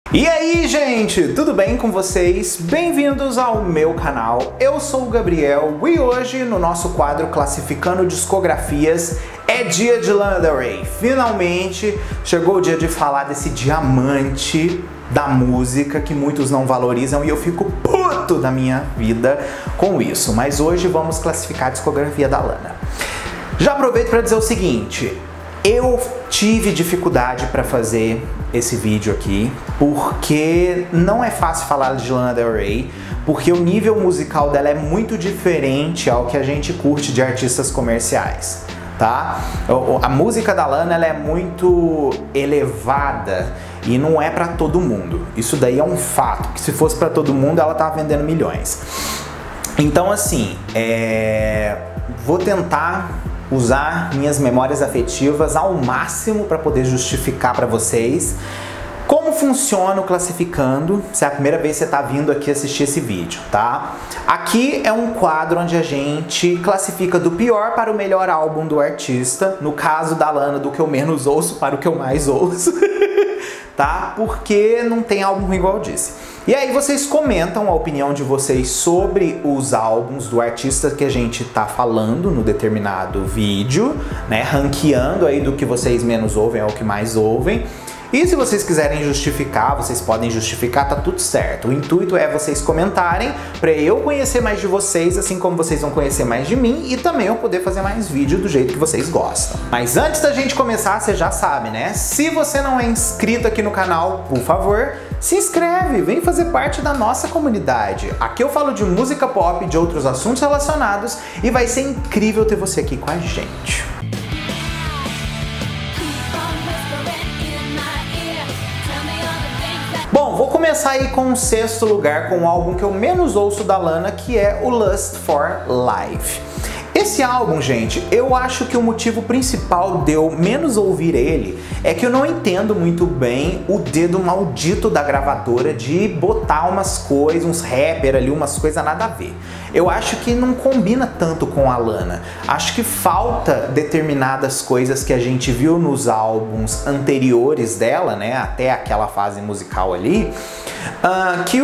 E aí, gente, tudo bem com vocês? Bem-vindos ao meu canal. Eu sou o Gabriel e hoje no nosso quadro Classificando Discografias é dia de Lana Del Rey. Finalmente chegou o dia de falar desse diamante da música que muitos não valorizam e eu fico puto da minha vida com isso. Mas hoje vamos classificar a discografia da Lana. Já aproveito para dizer o seguinte: eu tive dificuldade para fazer esse vídeo aqui, porque não é fácil falar de Lana Del Rey, porque o nível musical dela é muito diferente ao que a gente curte de artistas comerciais, tá? A música da Lana ela é muito elevada e não é para todo mundo. Isso daí é um fato, que se fosse para todo mundo ela tava vendendo milhões. Então assim, vou tentar usar minhas memórias afetivas ao máximo para poder justificar para vocês como funciona o classificando, se é a primeira vez que você está vindo aqui assistir esse vídeo, tá? Aqui é um quadro onde a gente classifica do pior para o melhor álbum do artista, no caso da Lana, do que eu menos ouço para o que eu mais ouço, tá? Porque não tem álbum igual eu disse. E aí vocês comentam a opinião de vocês sobre os álbuns do artista que a gente tá falando no determinado vídeo, né? Ranqueando aí do que vocês menos ouvem ao que mais ouvem. E se vocês quiserem justificar, vocês podem justificar, tá tudo certo. O intuito é vocês comentarem para eu conhecer mais de vocês, assim como vocês vão conhecer mais de mim e também eu poder fazer mais vídeo do jeito que vocês gostam. Mas antes da gente começar, você já sabe, né? Se você não é inscrito aqui no canal, por favor, se inscreve, vem fazer parte da nossa comunidade. Aqui eu falo de música pop e de outros assuntos relacionados e vai ser incrível ter você aqui com a gente. Bom, vou começar aí com o sexto lugar, com o álbum que eu menos ouço da Lana, que é o Lust for Life. Esse álbum, gente, eu acho que o motivo principal de eu menos ouvir ele é que eu não entendo muito bem o dedo maldito da gravadora de botar umas coisas, uns rapper ali, umas coisas nada a ver. Eu acho que não combina tanto com a Lana. Acho que falta determinadas coisas que a gente viu nos álbuns anteriores dela, né, até aquela fase musical ali, que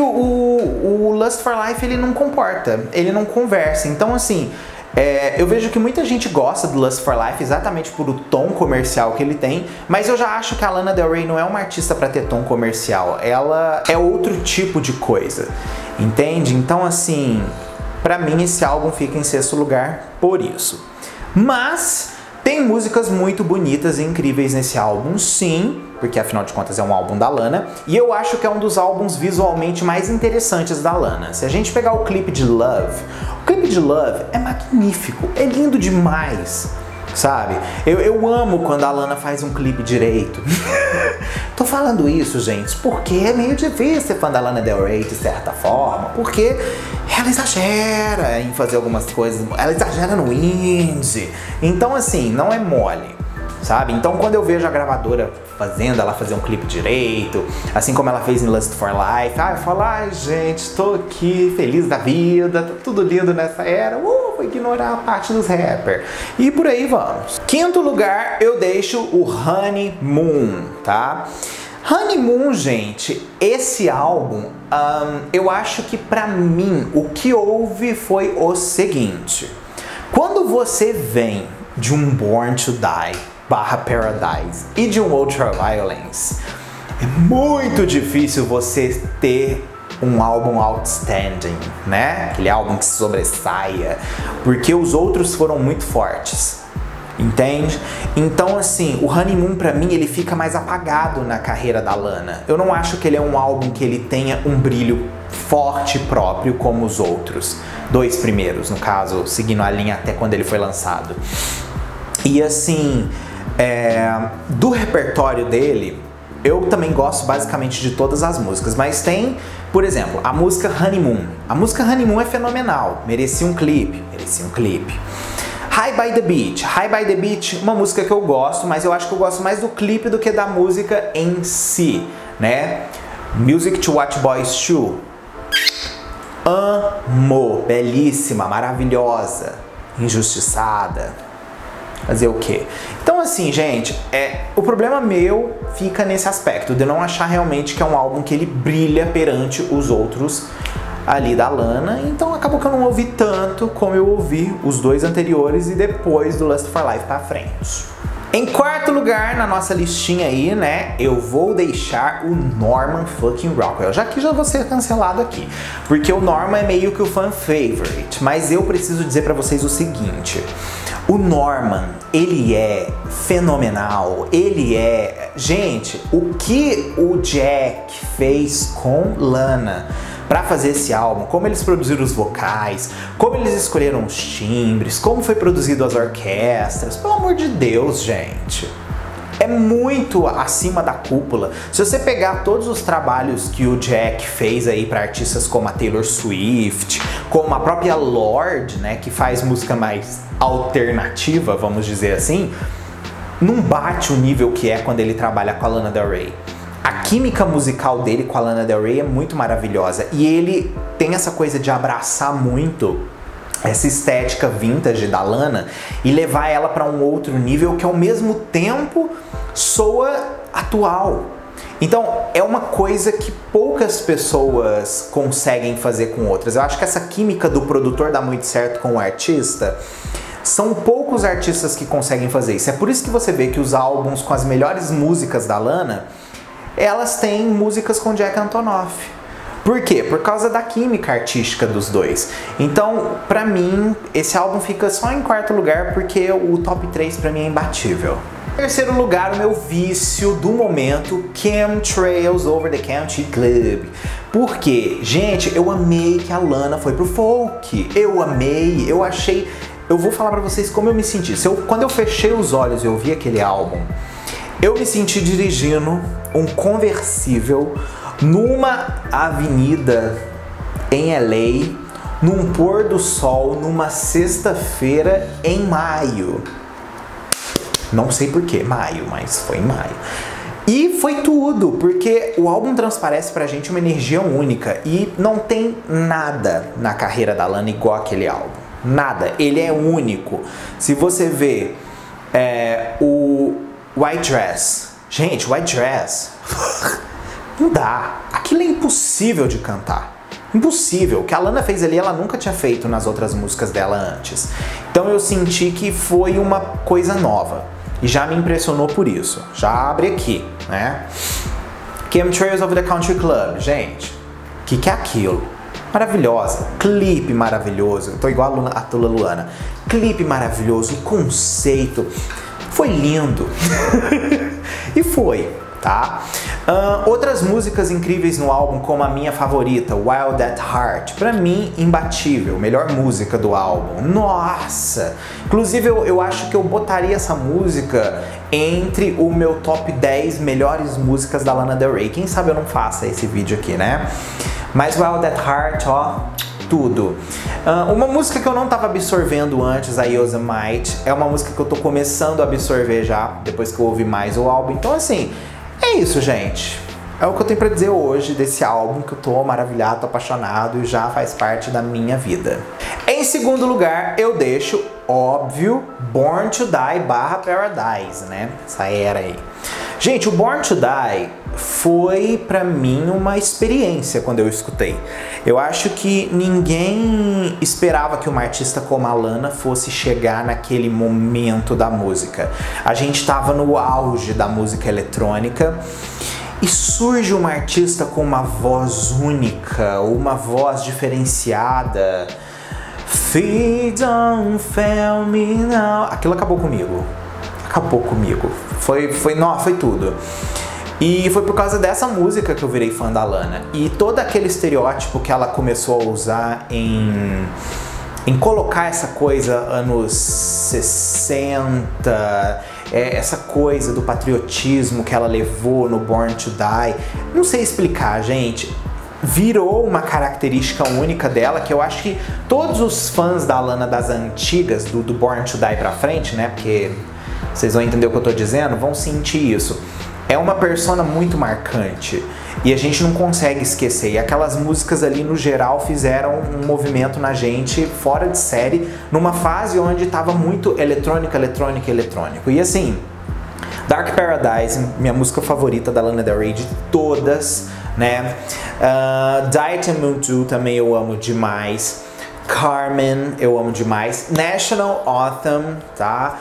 o Lust for Life ele não comporta, ele não conversa. Então assim, eu vejo que muita gente gosta do Lust for Life exatamente por o tom comercial que ele tem, mas eu já acho que a Lana Del Rey não é uma artista para ter tom comercial, ela é outro tipo de coisa, entende? Então assim, pra mim esse álbum fica em sexto lugar por isso. Mas tem músicas muito bonitas e incríveis nesse álbum, sim, porque afinal de contas é um álbum da Lana, e eu acho que é um dos álbuns visualmente mais interessantes da Lana. Se a gente pegar o clipe de Love, o clipe de Love é magnífico, é lindo demais, sabe? Eu amo quando a Lana faz um clipe direito. Tô falando isso, gente, porque é meio difícil ser fã da Lana Del Rey de certa forma, porque ela exagera em fazer algumas coisas, ela exagera no indie, então assim, não é mole, sabe? Então quando eu vejo a gravadora fazendo ela fazer um clipe direito, assim como ela fez em Lust for Life, eu falo, ai gente, tô aqui feliz da vida, tá tudo lindo nessa era, vou ignorar a parte dos rappers. E por aí vamos. Quinto lugar, eu deixo o Honeymoon, tá? Honeymoon, gente, esse álbum, eu acho que pra mim o que houve foi o seguinte: quando você vem de um Born to Die /Paradise e de um Ultraviolence, é muito difícil você ter um álbum outstanding, né? Aquele álbum que se sobressaia, porque os outros foram muito fortes, entende? Então assim, o Honeymoon pra mim ele fica mais apagado na carreira da Lana. Eu não acho que ele é um álbum que ele tenha um brilho forte próprio como os outros dois primeiros, no caso, seguindo a linha até quando ele foi lançado. E assim, do repertório dele, eu também gosto basicamente de todas as músicas, mas tem, por exemplo, a música Honeymoon. A música Honeymoon é fenomenal, merecia um clipe, High by the Beach. High by the Beach, uma música que eu gosto, mas eu acho que eu gosto mais do clipe do que da música em si, né? Music to Watch Boys Shoe. Amo, belíssima, maravilhosa, injustiçada. Fazer o quê? Então assim, gente, o problema meu fica nesse aspecto, de eu não achar realmente que é um álbum que ele brilha perante os outros ali da Lana, então acabou que eu não ouvi tanto como eu ouvi os dois anteriores e depois do Lust for Life pra frente. Em quarto lugar na nossa listinha aí, né, eu vou deixar o Norman fucking Rockwell, já que já vou ser cancelado aqui, porque o Norman é meio que o fan favorite, mas eu preciso dizer pra vocês o seguinte, o Norman, ele é fenomenal, gente, o que o Jack fez com Lana para fazer esse álbum, como eles produziram os vocais, como eles escolheram os timbres, como foi produzido as orquestras, pelo amor de Deus, gente. É muito acima da cúpula. Se você pegar todos os trabalhos que o Jack fez aí para artistas como a Taylor Swift, como a própria Lorde, né, que faz música mais alternativa, vamos dizer assim, não bate o nível que é quando ele trabalha com a Lana Del Rey. A química musical dele com a Lana Del Rey é muito maravilhosa e ele tem essa coisa de abraçar muito essa estética vintage da Lana e levar ela para um outro nível que ao mesmo tempo soa atual. Então é uma coisa que poucas pessoas conseguem fazer com outras. Eu acho que essa química do produtor dá muito certo com o artista. São poucos artistas que conseguem fazer isso. É por isso que você vê que os álbuns com as melhores músicas da Lana, elas têm músicas com Jack Antonoff. Por quê? Por causa da química artística dos dois. Então, pra mim, esse álbum fica só em quarto lugar porque o top 3 pra mim é imbatível. Em terceiro lugar, o meu vício do momento, Chemtrails Over the Country Club. Por quê? Gente, eu amei que a Lana foi pro folk. Eu amei, eu achei... Eu vou falar pra vocês como eu me senti. Quando eu fechei os olhos e eu vi aquele álbum, eu me senti dirigindo um conversível numa avenida em LA, num pôr do sol, numa sexta-feira em maio. Não sei por que maio, mas foi em maio. E foi tudo, porque o álbum transparece pra gente uma energia única e não tem nada na carreira da Lana igual aquele álbum. Nada, ele é único. Se você vê o White Dress, gente, White Dress, não dá. Aquilo é impossível de cantar. Impossível. O que a Lana fez ali, ela nunca tinha feito nas outras músicas dela antes. Então eu senti que foi uma coisa nova. E já me impressionou por isso. Já abre aqui, né? Chemtrails Over the Country Club. Gente, o que é aquilo? Maravilhosa. Clipe maravilhoso. Eu tô igual a Tula Luana. Clipe maravilhoso. Conceito. Foi lindo. E foi, tá? Outras músicas incríveis no álbum, como a minha favorita, Wild at Heart, pra mim, imbatível, melhor música do álbum. Nossa! Inclusive, eu acho que eu botaria essa música entre o meu top 10 melhores músicas da Lana Del Rey. Quem sabe eu não faça esse vídeo aqui, né? Mas Wild at Heart, ó, tudo. Uma música que eu não tava absorvendo antes, a Yosemite, é uma música que eu tô começando a absorver já, depois que eu ouvi mais o álbum. Então, assim, é isso, gente. É o que eu tenho pra dizer hoje desse álbum, que eu tô maravilhado, tô apaixonado e já faz parte da minha vida. Em segundo lugar, eu deixo, óbvio, Born to Die /Paradise, né? Essa era aí. Gente, o Born to Die foi pra mim uma experiência quando eu escutei. Eu acho que ninguém esperava que uma artista como a Lana fosse chegar naquele momento da música. A gente tava no auge da música eletrônica e surge uma artista com uma voz única, uma voz diferenciada. Feed on, fail me now. Aquilo acabou comigo. Acabou comigo. Foi tudo. E foi por causa dessa música que eu virei fã da Lana. E todo aquele estereótipo que ela começou a usar em colocar essa coisa anos 60, essa coisa do patriotismo que ela levou no Born to Die. Não sei explicar, gente. Virou uma característica única dela, que eu acho que todos os fãs da Lana das antigas, do Born to Die pra frente, né? Porque vocês vão entender o que eu tô dizendo, vão sentir isso. É uma persona muito marcante. E a gente não consegue esquecer. E aquelas músicas ali, no geral, fizeram um movimento na gente fora de série, numa fase onde estava muito eletrônico. E assim, Dark Paradise, minha música favorita da Lana Del Rey de todas, né? Diet and Moon 2 também eu amo demais. Carmen eu amo demais. National Anthem, tá?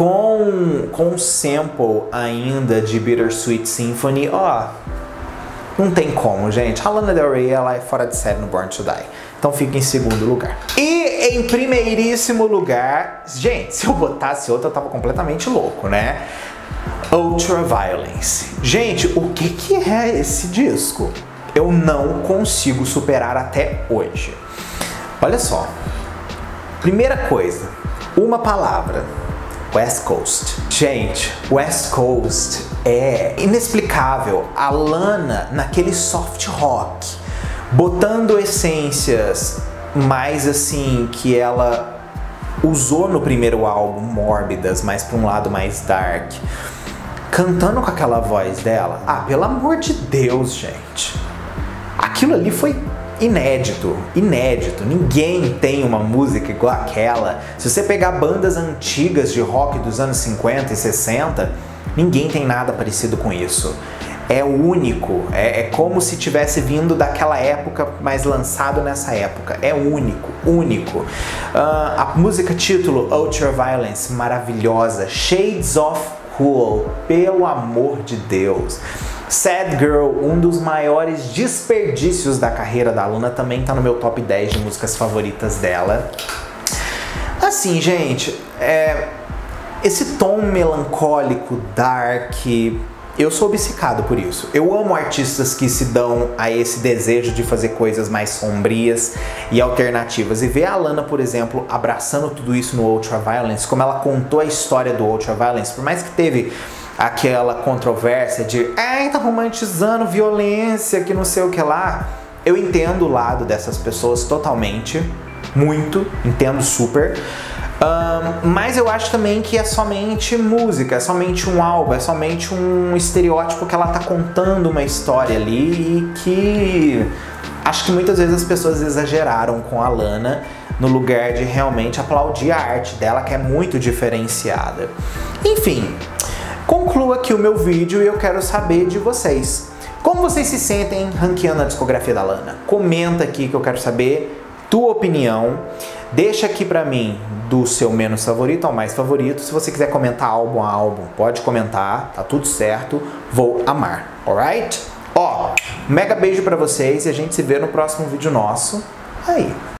Com sample ainda de Bittersweet Symphony, ó, não tem como, gente. A Lana Del Rey, ela é fora de série no Born to Die. Então fica em segundo lugar. E em primeiríssimo lugar, gente, se eu botasse outra, eu tava completamente louco, né? Ultraviolence. Gente, o que é esse disco? Eu não consigo superar até hoje. Olha só. Primeira coisa, uma palavra. West Coast. Gente, West Coast é inexplicável. A Lana naquele soft rock, botando essências mais assim que ela usou no primeiro álbum, mórbidas, mais pra um lado mais dark, cantando com aquela voz dela. Ah, pelo amor de Deus, gente. Aquilo ali foi inédito. Ninguém tem uma música igual aquela. Se você pegar bandas antigas de rock dos anos 50 e 60, ninguém tem nada parecido com isso. É único, é como se tivesse vindo daquela época, mas lançado nessa época. É único. A música título, Ultraviolence, maravilhosa. Shades of Cool, pelo amor de Deus. Sad Girl, um dos maiores desperdícios da carreira da Lana, também tá no meu top 10 de músicas favoritas dela. Assim, gente, esse tom melancólico, dark, eu sou obcecado por isso. Eu amo artistas que se dão a esse desejo de fazer coisas mais sombrias e alternativas. E ver a Lana, por exemplo, abraçando tudo isso no Ultraviolence, como ela contou a história do Ultraviolence, por mais que teve aquela controvérsia de tá romantizando violência, que não sei o que lá. Eu entendo o lado dessas pessoas totalmente, muito, entendo super. Mas eu acho também que é somente música, é somente um álbum, é somente um estereótipo que ela tá contando uma história ali e que acho que muitas vezes as pessoas exageraram com a Lana no lugar de realmente aplaudir a arte dela, que é muito diferenciada. Enfim, concluo aqui o meu vídeo e eu quero saber de vocês. Como vocês se sentem ranqueando a discografia da Lana? Comenta aqui que eu quero saber tua opinião. Deixa aqui pra mim do seu menos favorito ao mais favorito. Se você quiser comentar álbum a álbum, pode comentar, tá tudo certo. Vou amar, alright? Ó, mega beijo pra vocês e a gente se vê no próximo vídeo nosso. Aí.